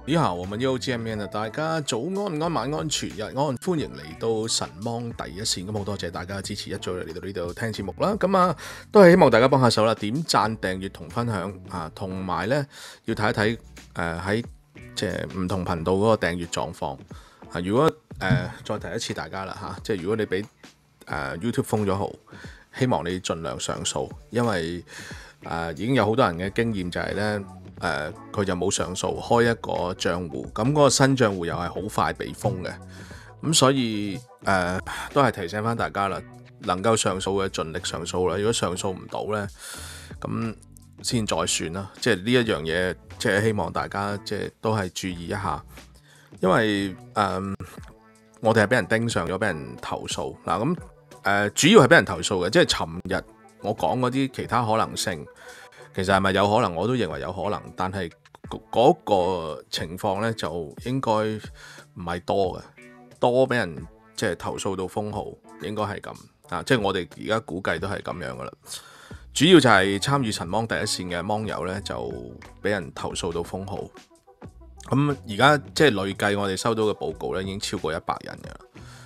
你好，我們又見面啦！大家早安、安晚安、全日安，歡迎嚟到神芒第一線。咁好多謝大家支持，一早嚟到呢度聽節目啦。咁啊，都係希望大家幫下手啦，點讚、訂閱同分享啊，同埋咧要睇一睇喺即係唔同頻道嗰個訂閱狀況啊。如果再提一次大家啦嚇，即係如果你俾YouTube 封咗號，希望你盡量上訴，因為已經有好多人嘅經驗就係咧。佢就冇上訴，開一個賬戶，咁嗰個新賬戶又係好快被封嘅，咁所以都係提醒翻大家啦，能夠上訴嘅盡力上訴啦，如果上訴唔到呢，咁先再算啦。即係呢一樣嘢，即係希望大家即係都係注意一下，因為我哋係俾人盯上咗，俾人投訴嗱，咁主要係俾人投訴嘅，即係尋日我講嗰啲其他可能性。其實係咪有可能？我都認為有可能，但係嗰個情況呢，就應該唔係多嘅，多俾人即係投訴到封號，應該係咁啊！即係我哋而家估計都係咁樣噶啦。主要就係參與神芒第一線嘅芒友呢，就俾人投訴到封號。咁而家即係累計我哋收到嘅報告呢，已經超過100人噶啦。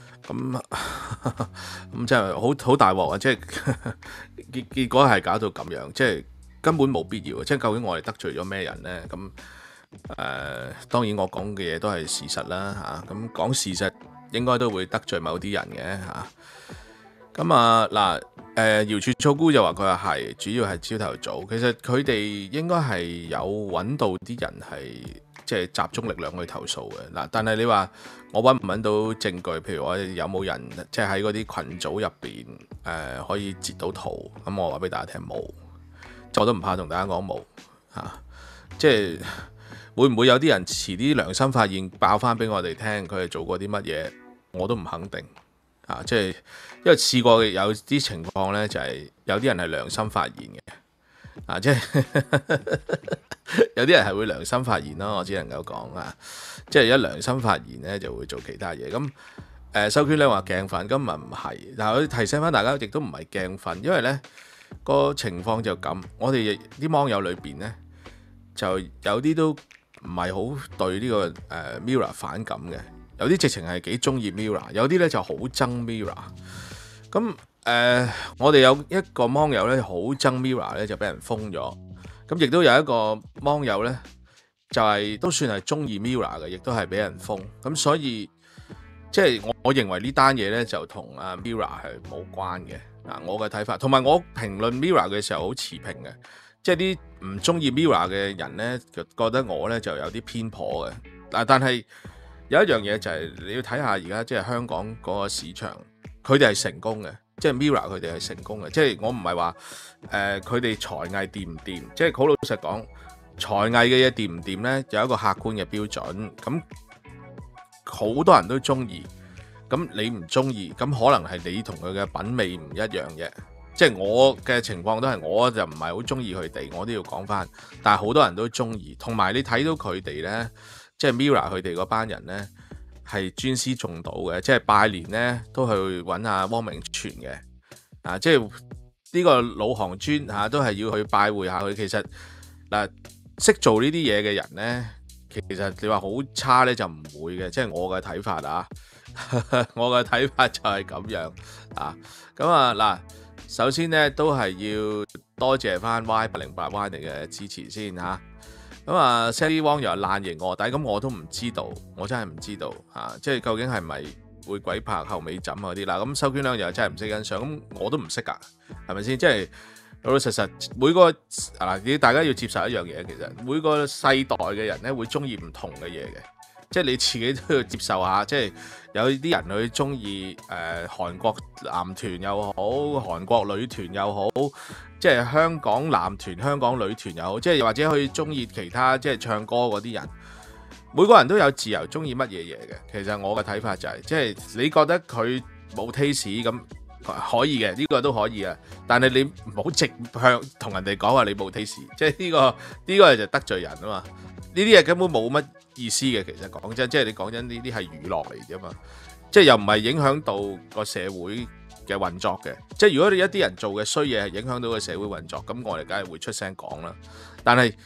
咁即係好大鑊啊！即係結果係搞到咁樣，即係。根本冇必要，即係究竟我哋得罪咗咩人呢？咁當然我講嘅嘢都係事實啦嚇。咁講事實應該都會得罪某啲人嘅嚇。咁嗱姚柱粗姑就話佢話係，主要係朝頭早。其實佢哋應該係有揾到啲人係即係集中力量去投訴嘅嗱。但係你話我揾唔揾到證據？譬如我有冇人即係喺嗰啲群組入邊可以截到圖？咁我話俾大家聽冇。我都唔怕同大家講冇嚇，即係會唔會有啲人遲啲良心發現爆翻俾我哋聽，佢係做過啲乜嘢？我都唔肯定嚇，即係因為試過有啲情況呢，就係有啲人係良心發現嘅啊，即係有啲人係會良心發現咯，我只能夠講啊，即係一良心發現呢，就會做其他嘢。咁收卷你話鏡粉，今日唔係，但係我提醒翻大家，亦都唔係鏡粉，因為呢。個情況就咁，我哋啲網友裏邊呢，就有啲都唔係好對呢個Mirror 反感嘅，有啲直情係幾中意 Mirror， 有啲呢就好憎 Mirror。咁我哋有一個網友呢，好憎 Mirror 呢，就俾人封咗。咁亦都有一個網友呢，就係都算係中意 Mirror 嘅，亦都係俾人封。咁所以即係我認為呢單嘢呢，就同Mirror 係冇關嘅。我嘅睇法，同埋我評論 Mirror 嘅時候好持平嘅，即係啲唔中意 Mirror 嘅人呢，就覺得我呢就有啲偏頗嘅。但係有一樣嘢就係你要睇下而家即係香港嗰個市場，佢哋係成功嘅，即係 Mirror 佢哋係成功嘅。即係我唔係話佢哋才藝掂唔掂，即係好老實講，才藝嘅嘢掂唔掂呢，有一個客觀嘅標準。咁好多人都中意。咁你唔中意，咁可能係你同佢嘅品味唔一樣嘅。即係我嘅情況都係，我就唔係好中意佢哋，我都要講翻。但係好多人都中意，同埋你睇到佢哋呢，即係 Mirror 佢哋嗰班人呢，係尊師重道嘅，即係拜年呢都去揾阿汪明荃嘅。即係呢個老行尊都係要去拜會下佢。其實識做呢啲嘢嘅人呢，其實你話好差呢就唔會嘅，即係我嘅睇法啊。我嘅睇法就係咁樣啊，咁嗱，首先咧都係要多謝翻 Y808Y 嚟嘅支持先吓，咁Sally Wong 又爛型臥底，咁我都唔知道，我真係唔知道即係究竟係咪會鬼拍後尾枕嗰啲啦，咁收卷量又真係唔識欣賞，咁我都唔識噶，係咪先？即係老老實實每個大家要接受一樣嘢，其實每個世代嘅人咧會中意唔同嘅嘢嘅。即係你自己都要接受下，即係有啲人佢中意韓國男團又好，韓國女團又好，即係香港男團、香港女團又好，即係又或者佢中意其他即係唱歌嗰啲人，每個人都有自由中意乜嘢嘢嘅。其實我嘅睇法就係，即係你覺得佢冇 taste 咁可以嘅，呢個都可以啊。但係你唔好直向同人哋講話你冇 taste，即係呢個就得罪人啊嘛。呢啲嘢根本冇乜意思嘅，其實講真，即係你講真，呢啲係娛樂嚟啫嘛，即係又唔係影響到個社會嘅運作嘅。即係如果你一啲人做嘅衰嘢係影響到個社會運作，咁我哋梗係會出聲講啦。但係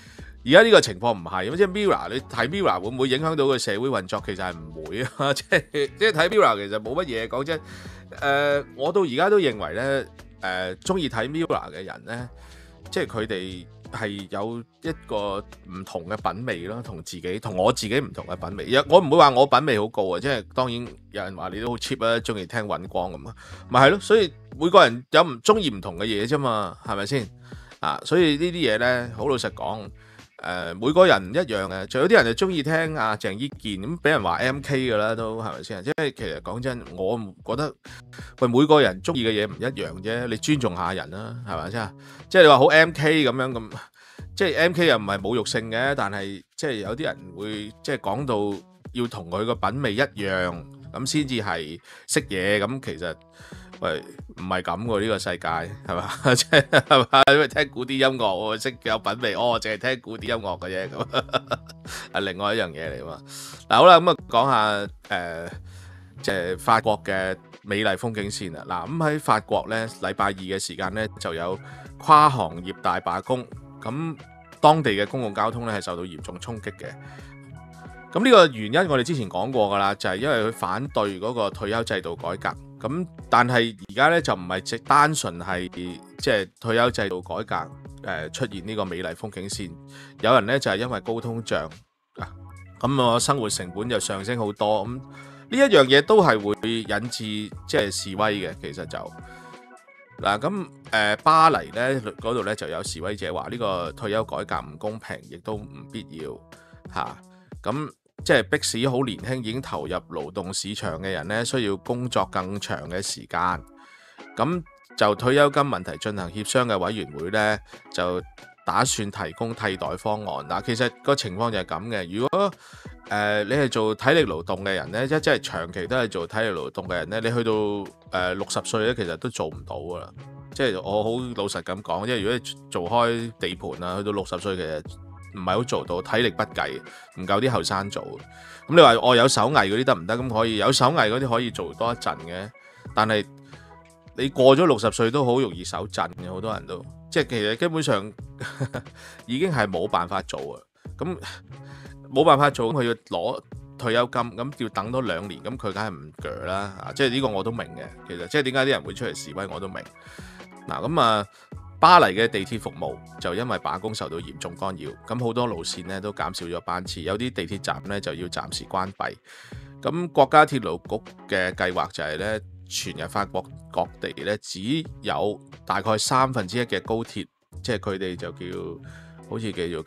而家呢個情況唔係，即係 Mirror 你睇 Mirror 會唔會影響到個社會運作？其實係唔會啊，即係睇 Mirror 其實冇乜嘢講真。我到而家都認為咧，中意睇 Mirror 嘅人咧，即係佢哋係有一個唔同嘅品味咯，同我自己唔同嘅品味。我唔會話我品味好高啊，即係當然有人話你都好 cheap 啊，中意聽尹光咁啊，咪係咯。所以每個人有唔中意唔同嘅嘢啫嘛，係咪先啊？所以呢啲嘢咧，好老實講。每個人唔一樣嘅，仲有啲人就中意聽阿鄭伊健咁，俾人話 MK 噶啦，都係咪先？即係其實講真，我覺得喂，每個人中意嘅嘢唔一樣啫，你尊重下人啦，係咪先？即係你話好 MK 咁樣咁，即係 MK 又唔係侮辱性嘅，但係即係有啲人會即係講到要同佢個品味一樣，咁先至係識嘢，咁其實。喂，唔係咁喎，呢個世界係嘛？即係嘛？因為聽古典音樂，我識有品味，淨係聽古典音樂嘅啫，咁係另外一樣嘢嚟嘛。嗱，好啦，咁啊講下即係法國嘅美麗風景線啦。嗱，咁喺法國咧，禮拜二嘅時間咧就有跨行業大罷工，咁當地嘅公共交通咧係受到嚴重衝擊嘅。咁呢個原因我哋之前講過㗎啦，就係因為佢反對嗰個退休制度改革。咁但係而家咧就唔係只單純係即係退休制度改革出現呢個美麗風景線，有人咧就係因為高通脹啊，咁我生活成本就上升好多，咁呢一樣嘢都係會引致即係示威嘅。其實就嗱咁巴黎咧嗰度咧就有示威者話呢個退休改革唔公平，亦都唔必要嚇咁。即係迫使好年輕已經投入勞動市場嘅人咧，需要工作更長嘅時間。咁就退休金問題進行協商嘅委員會咧，就打算提供替代方案。嗱，其實個情況就係咁嘅。如果你係做體力勞動嘅人咧，即係長期都係做體力勞動嘅人咧，你去到60歲咧，其實都做唔到噶啦。即係我好老實咁講，因為如果你做開地盤啊，去到60歲其實唔係好做到，體力不繼，唔夠啲後生做。咁你話我有手藝嗰啲得唔得？咁可以，有手藝嗰啲可以做多一陣嘅。但係你過咗60歲都好容易手震嘅，好多人都即係其實基本上已經係冇辦法做啊。咁冇辦法做，咁佢要攞退休金，咁要等多2年，咁佢梗係唔鋸啦。即係呢個我都明嘅。其實即係點解啲人會出嚟示威，我都明。嗱咁啊。巴黎嘅地鐵服務就因為罷工受到嚴重干擾，咁好多路線咧都減少咗班次，有啲地鐵站咧就要暫時關閉。咁國家鐵路局嘅計劃就係咧，全日法國各地咧只有大概1/3嘅高鐵，即係佢哋就叫好似叫做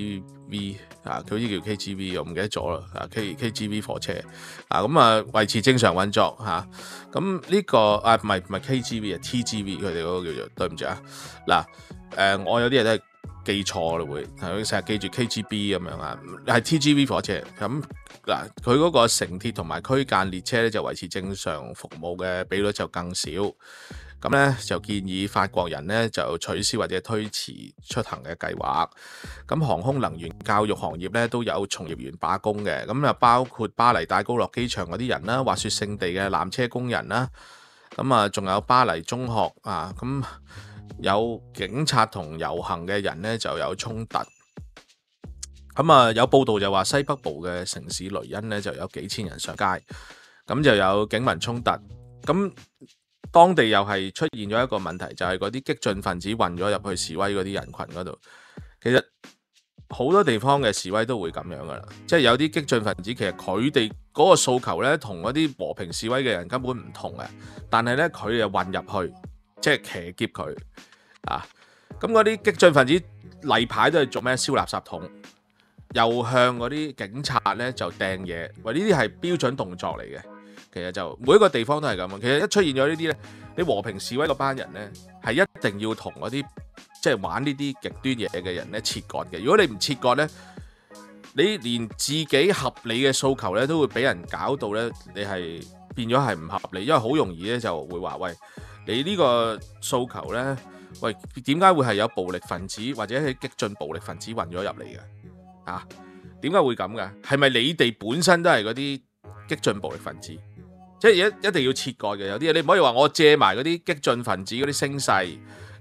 KGV 啊，佢好似叫 KGV， 我唔記得咗啦啊 KGV 火車啊，咁啊維持正常運作嚇。咁呢個啊唔係 KGV 啊 TGV 佢哋嗰個叫做，對唔住啊嗱我有啲嘢都係記錯啦會，係成日記住 KGB 咁樣啊，係 TGV 火車。咁嗱佢嗰個城鐵同埋區間列車咧就維持正常服務嘅比率就更少。咁咧就建議法國人咧就取消或者推遲出行嘅計劃。咁航空、能源、教育行業咧都有從業員罷工嘅。咁啊包括巴黎戴高樂機場嗰啲人啦，滑雪勝地嘅纜車工人啦。咁啊仲有巴黎中學啊，咁有警察同遊行嘅人咧就有衝突。咁啊有報道就話西北部嘅城市雷恩咧就有幾千人上街，咁就有警民衝突。咁當地又係出現咗一個問題，就係嗰啲激進分子混咗入去示威嗰啲人群嗰度。其實好多地方嘅示威都會咁樣噶啦，即係有啲激進分子其實佢哋嗰個訴求咧，同嗰啲和平示威嘅人根本唔同嘅，但係咧佢又混入去，即係騎劫佢啊！咁嗰啲激進分子例牌都係做咩？燒垃圾桶，又向嗰啲警察咧就掟嘢，喂呢啲係標準動作嚟嘅。其實就每一個地方都係咁啊！其實一出現咗呢啲咧，你和平示威嗰班人咧係一定要同嗰啲即係玩呢啲極端嘢嘅人咧切割嘅。如果你唔切割咧，你連自己合理嘅訴求咧都會俾人搞到咧，你係變咗係唔合理，因為好容易咧就會話喂，你呢個訴求咧，喂點解會係有暴力分子或者係激進暴力分子混咗入嚟嘅？啊，點解會咁㗎？係咪你哋本身都係嗰啲激進暴力分子？即係一定要切割嘅，有啲嘢你唔可以話我借埋嗰啲激進分子嗰啲聲勢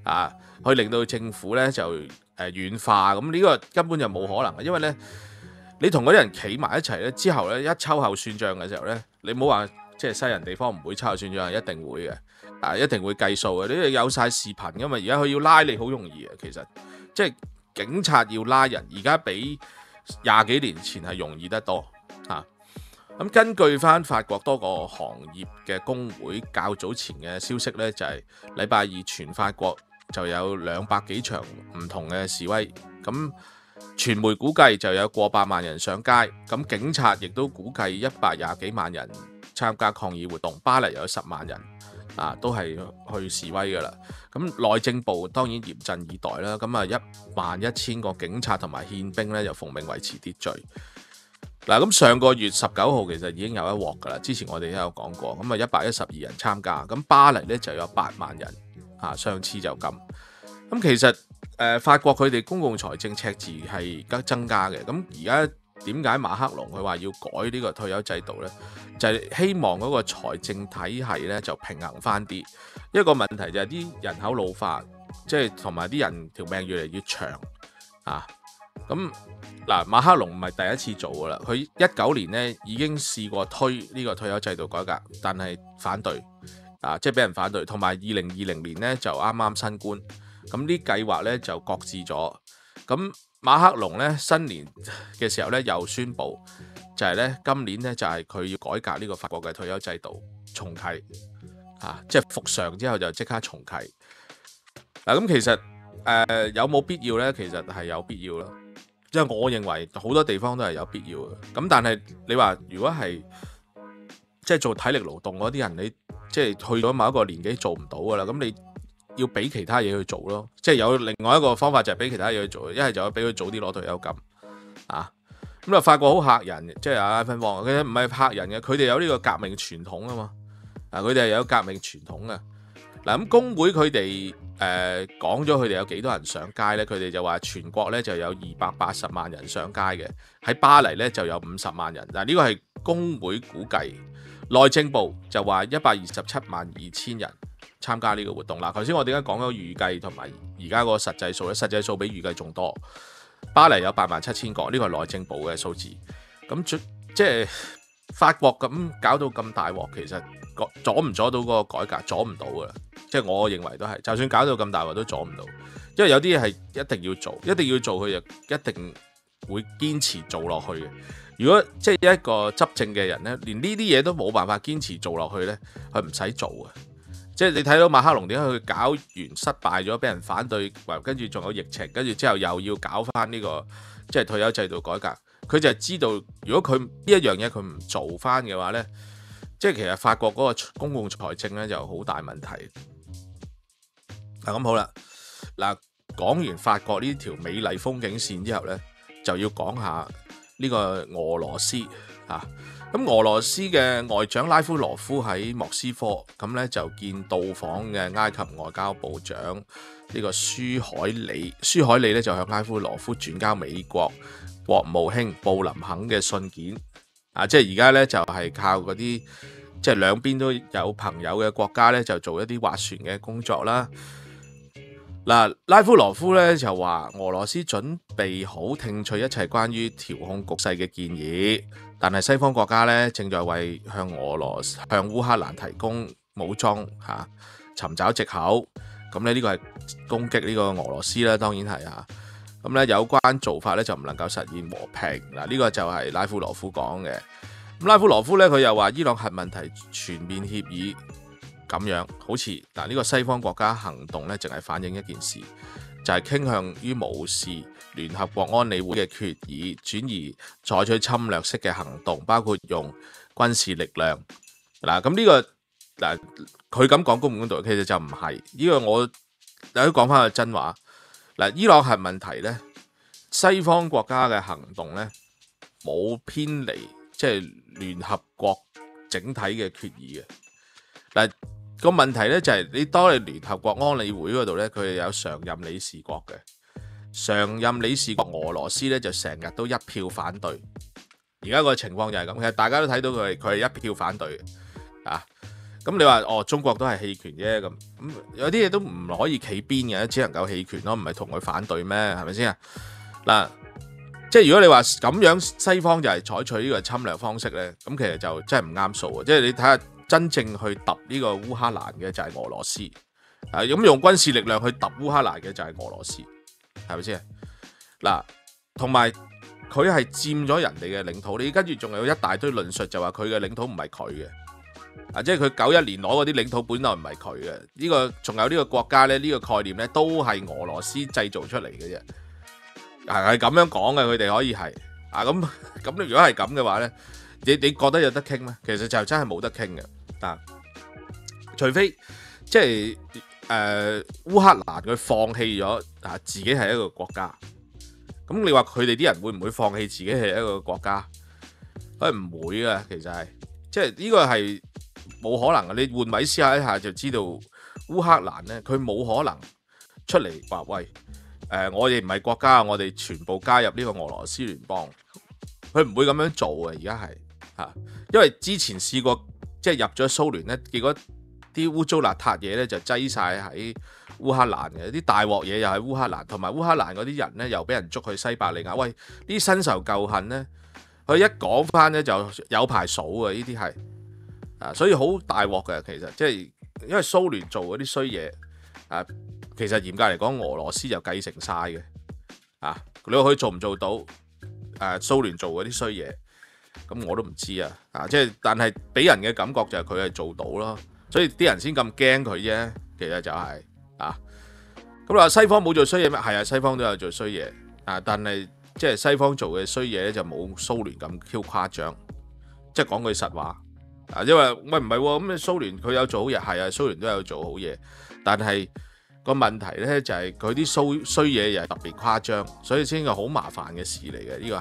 啊，去令到政府咧就軟化，咁呢個根本就冇可能嘅，因為咧你同嗰啲人企埋一齊咧之後咧，一秋後算賬嘅時候咧，你唔好話即係西人地方唔會秋後算賬，一定會嘅，一定會計數嘅，呢有晒視頻噶嘛，而家佢要拉你好容易啊，其實即係警察要拉人，而家比20幾年前係容易得多嚇。咁根據翻法國多個行業嘅工會較早前嘅消息咧，就係禮拜二全法國就有200幾場唔同嘅示威，咁傳媒估計就有過百萬人上街，咁警察亦都估計120幾萬人參加抗議活動，巴黎有10萬人都係去示威噶啦。咁內政部當然嚴陣以待啦，咁11000個警察同埋憲兵咧就奉命維持秩序。嗱，咁上個月19號其實已經有一鑊噶啦，之前我哋都有講過，咁112人參加，咁巴黎咧就有8萬人上次就咁。咁其實法國佢哋公共財政赤字係增加嘅，咁而家點解馬克龍佢話要改呢個退休制度呢？就係希望嗰個財政體系咧就平衡翻啲。一個問題就係啲人口老化，即係同埋啲人條命越嚟越長咁嗱，馬克龍唔係第一次做噶啦，佢19年咧已經試過推呢個退休制度改革，但係反對即係俾人反對，同埋2020年咧就啱啱新冠，咁啲計劃咧就擱置咗。咁馬克龍咧新年嘅時候咧又宣布，就係咧今年咧就係佢要改革呢個法國嘅退休制度，重啟即係復常之後就即刻重啟。咁其實有冇必要咧？其實係有必要咯。即係我認為好多地方都係有必要嘅，咁但係你話如果係即係做體力勞動嗰啲人，你即係去到某一個年紀做唔到噶啦，咁你要俾其他嘢去做咯，即係有另外一個方法就係俾其他嘢去做，一係就俾佢早啲攞退休金咁法國好嚇人，即係阿芬旺，佢唔係嚇人嘅，佢哋有呢個革命傳統啊嘛，佢哋係有革命傳統嘅。嗱，咁工會佢哋講咗佢哋有幾多人上街呢？佢哋就話全國咧就有280萬人上街嘅，喺巴黎咧就有50萬人。嗱，呢個係工會估計，內政部就話127.2千人參加呢個活動。嗱，頭先我點解講咗預計同埋而家個實際數咧？實際數比預計仲多。巴黎有87000個，呢個係內政部嘅數字。咁即係法國咁搞到咁大鑊，其實阻唔阻到嗰個改革？阻唔到噶啦。即係我認為都係，就算搞到咁大鑊都阻唔到，因為有啲嘢係一定要做，佢就一定會堅持做落去嘅。如果即係一個執政嘅人呢，連呢啲嘢都冇辦法堅持做落去呢，佢唔使做嘅。即係你睇到馬克龍點解佢搞完失敗咗，俾人反對，跟住仲有疫情，跟住之後又要搞翻呢個即係退休制度改革，佢就係知道如果佢呢一樣嘢佢唔做翻嘅話呢，即係其實法國嗰個公共財政呢就好大問題。咁好啦，嗱，講完法國呢條美麗風景線之後呢，就要講下呢個俄羅斯咁俄羅斯嘅外長拉夫羅夫喺莫斯科，咁呢就見到訪嘅埃及外交部長呢個舒海里。舒海里呢就向拉夫羅夫轉交美國國務卿布林肯嘅信件。即係而家呢就係靠嗰啲即係兩邊都有朋友嘅國家呢，就做一啲斡旋嘅工作啦。嗱，拉夫羅夫咧就話俄羅斯準備好聽取一切關於調控局勢嘅建議，但係西方國家咧正在為向烏克蘭提供武裝尋找藉口。咁咧呢個係攻擊呢個俄羅斯啦，當然係咁咧有關做法咧就唔能夠實現和平。嗱，呢個就係拉夫羅夫講嘅。咁拉夫羅夫咧佢又話伊朗核問題全面協議。咁樣好似呢個西方國家行動咧，淨係反映一件事，就係傾向於無視聯合國安理會嘅決議，轉而採取侵略式嘅行動，包括用軍事力量。咁呢個佢咁講公唔公道？其實就唔係呢個，我大家講翻個真話。伊朗核問題咧，西方國家嘅行動咧冇偏離即係聯合國整體嘅決議嘅。個問題咧就係你當你聯合國安理會嗰度咧，佢係有常任理事國嘅，常任理事國俄羅斯咧就成日都一票反對。而家個情況就係咁，其實大家都睇到佢係一票反對嘅。 咁你話中國都係棄權啫，咁有啲嘢都唔可以企邊嘅，只能夠棄權咯，唔係同佢反對咩？係咪先啊？嗱，即係如果你話咁樣，西方就係採取呢個侵略方式咧，咁其實就真係唔啱數啊！即係你睇下真正去揼呢個烏克蘭嘅就係俄羅斯，咁用軍事力量去揼烏克蘭嘅就係俄羅斯，係咪先？嗱，同埋佢係佔咗人哋嘅領土，你跟住仲有一大堆論述就話佢嘅領土唔係佢嘅。即係佢91年攞嗰啲領土本來唔係佢嘅，呢個仲有呢個國家咧，呢個概念咧都係俄羅斯製造出嚟嘅啫，係咁樣講嘅，佢哋可以係咁如果係咁嘅話咧，你覺得有得傾咩？其實就真係冇得傾嘅，除非即係烏克蘭佢放棄咗自己係一個國家，咁你話佢哋啲人會唔會放棄自己係一個國家？佢唔會嘅，其實係即係呢個係。冇可能嘅，你換位思考一下就知道烏克蘭咧，佢冇可能出嚟話喂，我哋唔係國家，我哋全部加入呢個俄羅斯聯邦，佢唔會咁樣做嘅。而家係因為之前試過即係入咗蘇聯咧，結果啲污糟邋遢嘢咧就擠晒喺烏克蘭嘅，啲大鑊嘢又係烏克蘭，同埋烏克蘭嗰啲人咧又俾人捉去西伯利亞，喂，呢啲新仇舊恨咧，佢一講翻咧就有排數嘅，呢啲係。所以好大鑊嘅，其實即係因為蘇聯做嗰啲衰嘢，其實嚴格嚟講，俄羅斯就繼承晒嘅，你話佢做唔做到？蘇聯做嗰啲衰嘢，咁我都唔知即係但係俾人嘅感覺就係佢係做到咯，所以啲人先咁驚佢啫。其實就係咁話西方冇做衰嘢咩？係西方都有做衰嘢，但係即係西方做嘅衰嘢咧就冇蘇聯咁 Q 誇張，即係講句實話。因為喂唔係喎，咁蘇聯佢有做好嘢，係蘇聯都有做好嘢，但係個問題咧就係佢啲衰嘢又係特別誇張，所以先係好麻煩嘅事嚟嘅。呢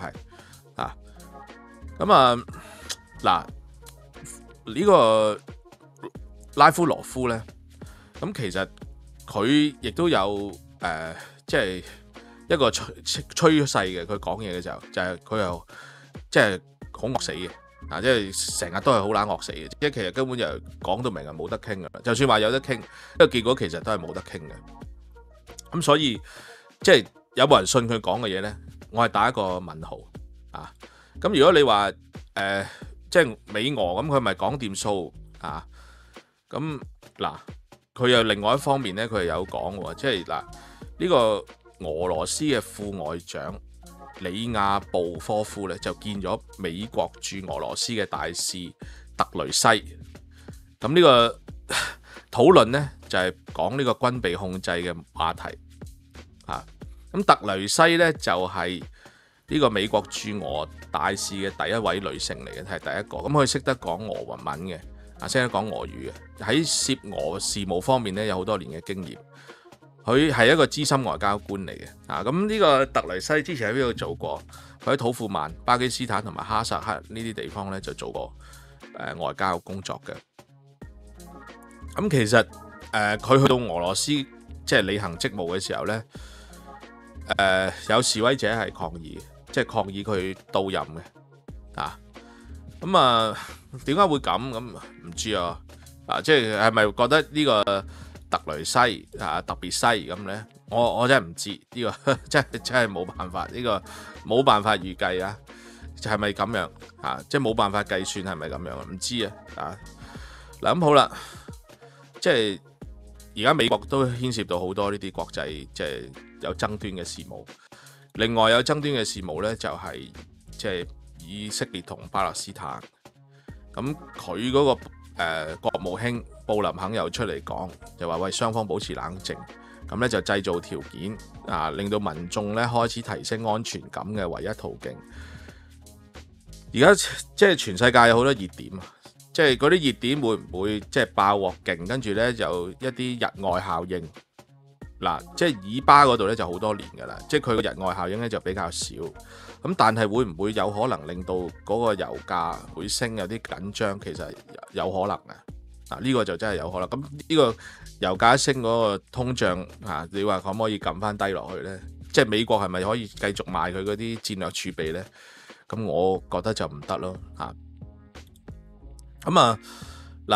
個係嗱呢個拉夫羅夫咧，咁其實佢亦都有即係一個趨勢嘅。佢講嘢嘅時候就係佢又即係好惡死嘅。即係成日都係好冷惡死嘅，即係其實根本就講到明係冇得傾噶啦。就算話有得傾，因為結果其實都係冇得傾嘅。咁所以即係有冇人信佢講嘅嘢咧？我係打一個問號咁如果你話即係美俄咁，佢咪講掂數咁嗱，佢又另外一方面咧，佢係有講喎，即係嗱呢個俄羅斯嘅副外長里亞布科夫咧就見咗美國駐俄羅斯嘅大使特雷西，咁呢個討論咧就係講呢個軍備控制嘅話題咁特雷西咧就係呢個美國駐俄大使嘅第一位女性嚟嘅，係第一個，咁佢識得講俄文嘅，識得講俄語嘅，喺涉俄事務方面咧有好多年嘅經驗。佢係一個資深外交官嚟嘅，咁呢個特雷西之前喺邊度做過？佢喺土庫曼、巴基斯坦同埋哈薩克呢啲地方咧就做過外交工作嘅。咁其實佢去到俄羅斯即係履行職務嘅時候咧，有示威者係抗議，即係抗議佢到任嘅。咁點解會咁？咁唔知啊。即係咪覺得呢個特雷西特別西咁咧？我真係唔知呢個真係冇辦法，呢個冇辦法預計係咪咁樣即係冇辦法計算係咪咁樣唔知嗱咁好啦，即係而家美國都牽涉到好多呢啲國際即係有爭端嘅事務。另外有爭端嘅事務咧就係即係以色列同巴勒斯坦。咁佢嗰個國務卿布林肯又出嚟講，就話喂，雙方保持冷靜，咁咧就製造條件令到民眾咧開始提升安全感嘅唯一途徑。而家即係全世界有好多熱點即係嗰啲熱點會唔會即係爆鑊勁，跟住咧就一啲日外效應即係以巴嗰度咧就好多年噶啦，即係佢個日外效應咧就比較少。咁但係會唔會有可能令到嗰個油價會升，有啲緊張？其實有可能呢個就真係有可能。咁呢個油價一升，嗰個通脹你話可唔可以撳翻低落去呢？即係美國係咪可以繼續賣佢嗰啲戰略儲備呢？咁我覺得就唔得咯咁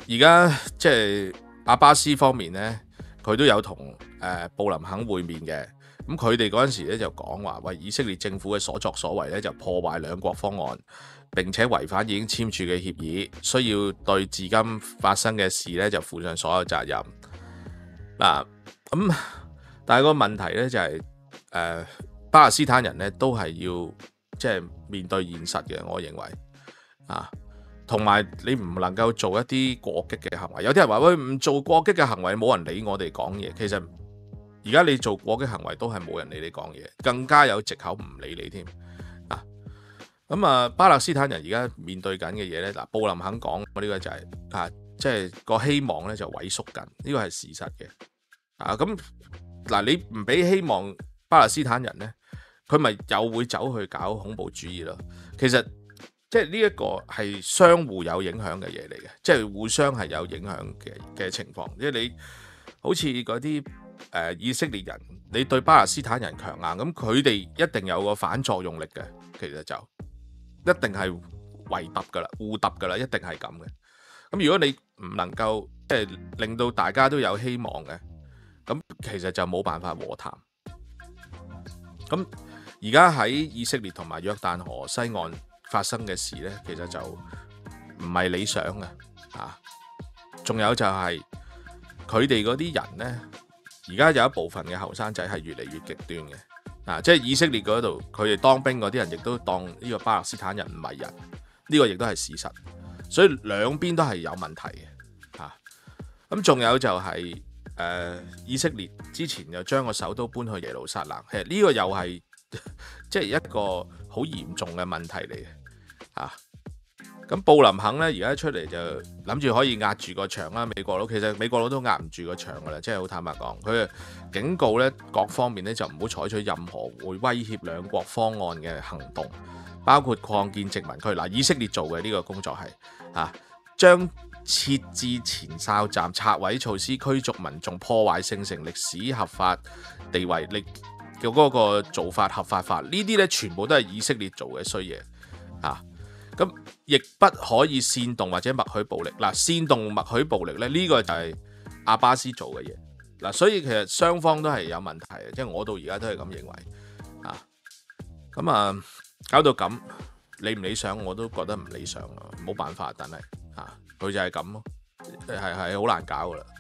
而家即係阿巴斯方面咧，佢都有同布林肯會面嘅。咁佢哋嗰陣時咧就講話，喂，以色列政府嘅所作所為咧就破壞兩國方案，並且違反已經簽署嘅協議，需要對至今發生嘅事咧就負上所有責任。嗱，咁但係個問題咧就係巴勒斯坦人咧都係要即係面對現實嘅，我認為啊。同埋你唔能夠做一啲過激嘅行為，有啲人話喂，唔做過激嘅行為，冇人理我哋講嘢。其實而家你做過激行為都係冇人理你講嘢，更加有藉口唔理你添啊。咁啊，巴勒斯坦人而家面對緊嘅嘢呢，嗱，布林肯講呢個就係即係個希望呢就萎縮緊，呢個係事實嘅啊。咁嗱，你唔俾希望巴勒斯坦人呢，佢咪又會走去搞恐怖主義咯？其實即係呢一個係相互有影響嘅嘢嚟嘅，即係互相係有影響嘅情況。即係你好似嗰啲以色列人，你對巴勒斯坦人強硬，咁佢哋一定有個反作用力嘅，其實就一定係圍揼噶啦，互揼噶啦，一定係咁嘅。咁如果你唔能夠即係令到大家都有希望嘅，咁其實就冇辦法和談。咁而家喺以色列同埋約旦河西岸發生嘅事呢，其實就唔係理想嘅啊！仲有就係佢哋嗰啲人呢，而家有一部分嘅後生仔係越嚟越極端嘅啊！即係以色列嗰度，佢哋當兵嗰啲人亦都當呢個巴勒斯坦人唔係人，呢個亦都係事實。所以兩邊都係有問題嘅啊！咁仲有就係以色列之前又將個首都搬去耶路撒冷，其實呢個又係即係一個好嚴重嘅問題嚟嘅。咁布林肯咧而家出嚟就諗住可以壓住個場啦，美國佬其實美國佬都壓唔住個場噶啦，即係好坦白講，佢警告咧各方面咧就唔好採取任何會威脅兩國方案嘅行動，包括擴建殖民區。嗱，以色列做嘅呢個工作係將設置前哨站、拆毀措施、驅逐民眾、破壞聖城、歷史合法地位力嘅嗰個做法合法化，呢啲咧全部都係以色列做嘅衰嘢。咁亦不可以煽動或者默許暴力。嗱，煽動默許暴力咧，呢個就係阿巴斯做嘅嘢。嗱，所以其實雙方都係有問題嘅，即係我到而家都係咁認為。咁搞到咁理唔理想，我都覺得唔理想啊，冇辦法。但係佢就係咁咯，係好難搞噶啦。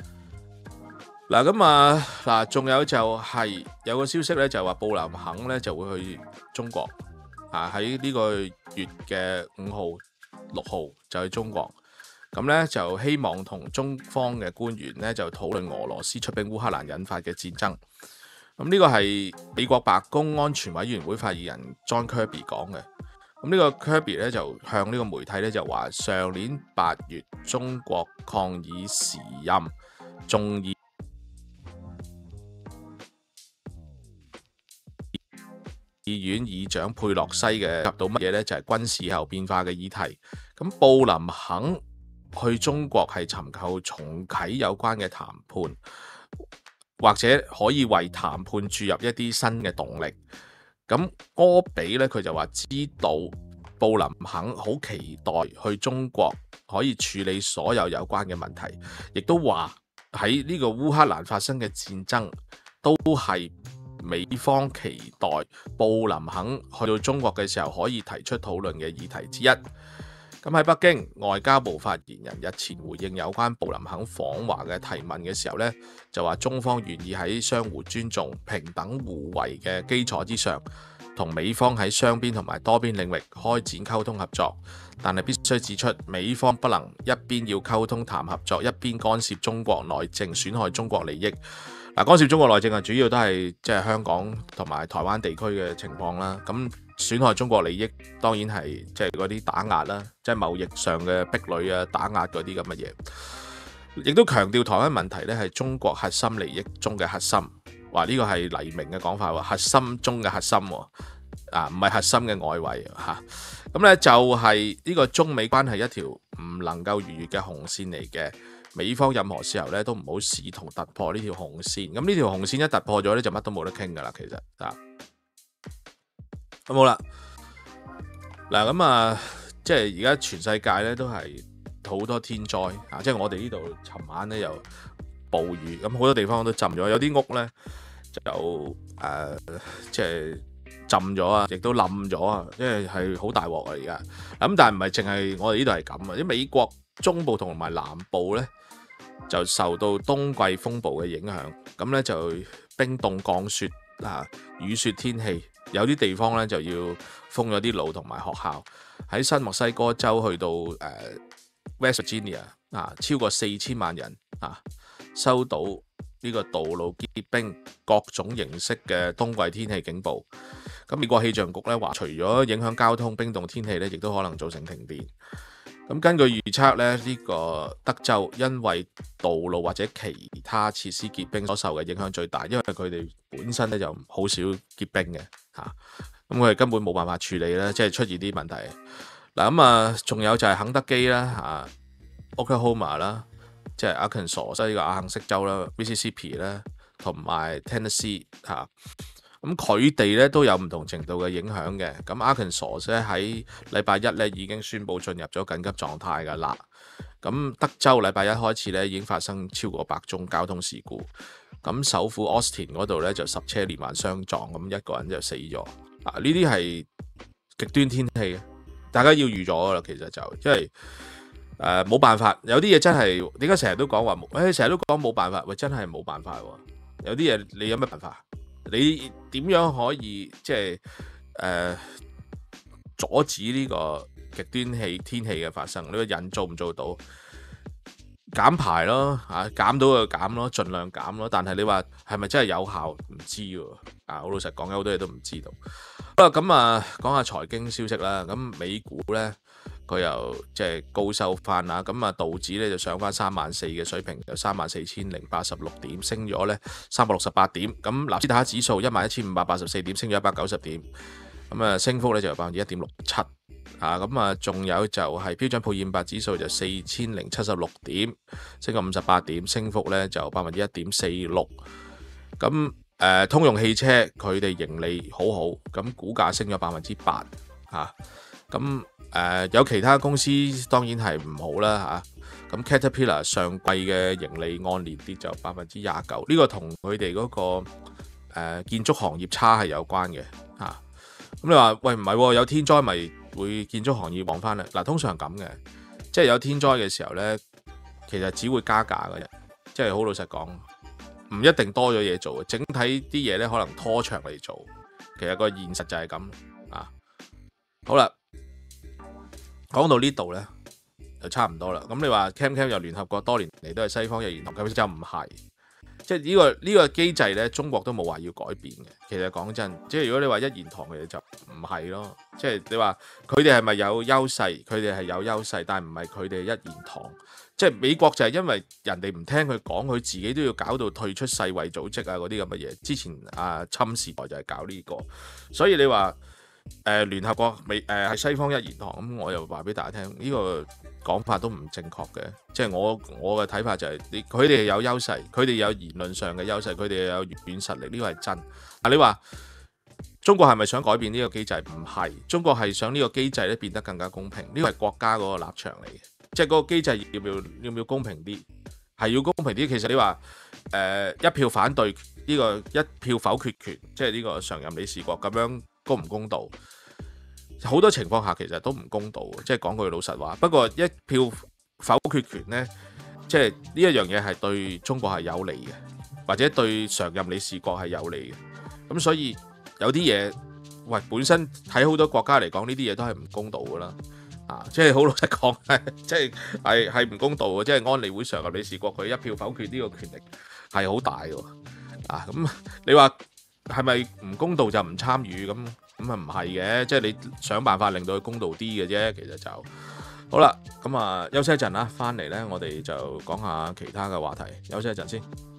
嗱，仲有就係有個消息咧，就話布林肯咧就會去中國。喺呢個月嘅5號、6號就去中國，咁咧就希望同中方嘅官員咧就討論俄羅斯出兵烏克蘭引發嘅戰爭。咁呢個係美國白宮安全委員會發言人 John Kirby 講嘅。咁呢個 Kirby 咧就向呢個媒體咧就話，上年8月中國抗議時任眾議院議長佩洛西嘅及到乜嘢呢？就係軍事後變化嘅議題。咁布林肯去中國係尋求重啟有關嘅談判，或者可以為談判注入一啲新嘅動力。咁柯比呢，佢就話知道布林肯好期待去中國可以處理所有有關嘅問題，亦都話喺呢個烏克蘭發生嘅戰爭都係美方期待布林肯去到中國嘅時候可以提出討論嘅議題之一。咁喺北京，外交部發言人日前回應有關布林肯訪華嘅提問嘅時候呢，就話中方願意喺相互尊重、平等互惠嘅基礎之上，同美方喺雙邊同埋多邊領域開展溝通合作。但係必須指出，美方不能一邊要溝通談合作，一邊干涉中國內政，損害中國利益。干涉中國內政主要都係即係香港同埋台灣地區嘅情況啦。咁損害中國利益當然係即係嗰啲打壓啦，即係貿易上嘅壁壘啊、打壓嗰啲咁嘅嘢。亦都強調台灣問題咧係中國核心利益中嘅核心。話呢個係黎明嘅講法喎，核心中嘅核心喎，唔係核心嘅外圍嚇。咁咧就係呢個中美關係一條唔能夠逾越嘅紅線嚟嘅。美方任何時候咧都唔好試圖突破呢條紅線，咁呢條紅線一突破咗咧就乜都冇得傾噶啦，其實咁好啦。嗱，即係而家全世界咧都係好多天災啊！即係我哋呢度尋晚咧又暴雨，咁好多地方都浸咗，有啲屋咧就即係浸咗啊，亦都冧咗啊！即係好大鑊啊！而家咁，但係唔係淨係我哋呢度係咁啊？因為美國中部同埋南部咧就受到冬季風暴嘅影響，咁咧就冰凍降雪啊，雨雪天氣，有啲地方咧就要封咗啲路同埋學校。喺新墨西哥州去到West Virginia 啊，超過4000萬人啊收到呢個道路結冰、各種形式嘅冬季天氣警報。咁美國氣象局咧話，除咗影響交通、冰凍天氣咧，亦都可能造成停電。咁根據預測咧，呢個德州因為道路或者其他設施結冰所受嘅影響最大，因為佢哋本身咧就好少結冰嘅嚇，咁佢哋根本冇辦法處理啦，即係出現啲問題。嗱咁啊，仲有就係肯德基啦、Oklahoma 啦，即係 Arkansas 呢個亞肯色州啦、Mississippi 啦，同埋 Tennessee 嚇。咁佢哋咧都有唔同程度嘅影響嘅。咁 Arkansas 咧喺禮拜一咧已經宣布進入咗緊急狀態㗎啦。咁德州禮拜一開始咧已經發生超過100宗交通事故。咁首府 Austin 嗰度咧就10車連環相撞，咁一個人就死咗。啊，呢啲係極端天氣，大家要預咗㗎啦。其實就因為冇辦法，有啲嘢真係點解成日都講話成日都講冇辦法，喂真係冇辦法喎。有啲嘢你有咩辦法？你點樣可以即係阻止呢個極端天氣嘅發生？呢個人做唔做到？減排咯，減到就減咯，盡量減咯。但係你話係咪真係有效？唔知喎。好老實講，有好多嘢都唔知道。好啦，咁講下財經消息啦。咁美股咧，佢又即係高收翻啦。咁道指咧就上翻34000嘅水平，就34086點，升咗咧368點。咁納斯達克指數11584點，升咗190點。咁升幅咧就有1.67%。咁仲有就係標準普爾500指數就4076點，升咗58點，升幅咧就1.46%。咁通用汽車佢哋盈利好好，咁股價升咗8%。咁有其他公司當然係唔好啦嚇。咁 Caterpillar 上季嘅盈利按年跌就29%，呢個同佢哋嗰個建築行業差係有關嘅嚇。咁你話喂唔係喎，有天災咪會建築行業旺翻咧？嗱，通常咁嘅，即係有天災嘅時候咧，其實只會加價嘅啫。即係好老實講，唔一定多咗嘢做，整體啲嘢咧可能拖長嚟做。其實個現實就係咁啊。好啦，講到呢度咧就差唔多啦。咁你話 CAMCAM 由聯合國多年嚟都係西方嘅言行，咁就唔係。即係呢個機制咧，中國都冇話要改變嘅。其實講真，即係如果你話一言堂嘅就唔係咯。即係你話佢哋係咪有優勢？佢哋係有優勢，但係唔係佢哋一言堂。即係美國就係因為人哋唔聽佢講，佢自己都要搞到退出世衛組織啊嗰啲咁嘅嘢。之前侵時代就係搞呢個，所以你話聯合國係西方一言堂，咁我又話俾大家聽，呢個講法都唔正確嘅。即係我嘅睇法就係佢哋有優勢，佢哋有言論上嘅優勢，佢哋有軟實力，呢個係真。你話中國係咪想改變呢個機制？唔係，中國係想呢個機制咧變得更加公平。呢個係國家嗰個立場嚟嘅，即係嗰個機制要唔要公平啲？係要公平啲。其實你話一票反對呢個一票否決權，即係呢個常任理事國咁樣公唔公道？好多情況下其實都唔公道，即係講句老實話。不過一票否決權呢，即係呢一樣嘢係對中國係有利嘅，或者對常任理事國係有利嘅。咁所以有啲嘢，喂，本身睇好多國家嚟講，呢啲嘢都係唔公道噶啦。即係好老實講，即係唔公道嘅。即係安理會常任理事國佢一票否決呢個權力係好大嘅。咁你話係咪唔公道就唔參與？咁唔係嘅，即係你想辦法令到佢公道啲嘅啫。其實就好啦，咁休息一陣啦，翻嚟咧我哋就講下其他嘅話題。休息一陣先。